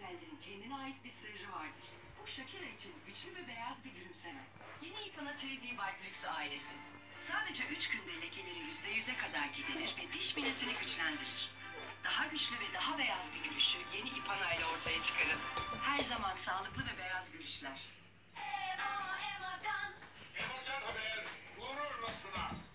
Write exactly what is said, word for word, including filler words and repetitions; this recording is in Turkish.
güzellerin kendine ait bir sırrı vardır. Bu Shakira için güçlü ve beyaz bir gülümseme. Yeni Ipana üç D White Lux ailesi. Sadece üç günde lekeleri yüzde yüze kadar giderir ve diş minesini güçlendirir. Daha güçlü ve daha beyaz bir gülüşü yeni Ipana ile ortaya çıkarın. Her zaman sağlıklı ve beyaz gülüşler. Ema, Ema Can. Ema Can Haber gururla sunar.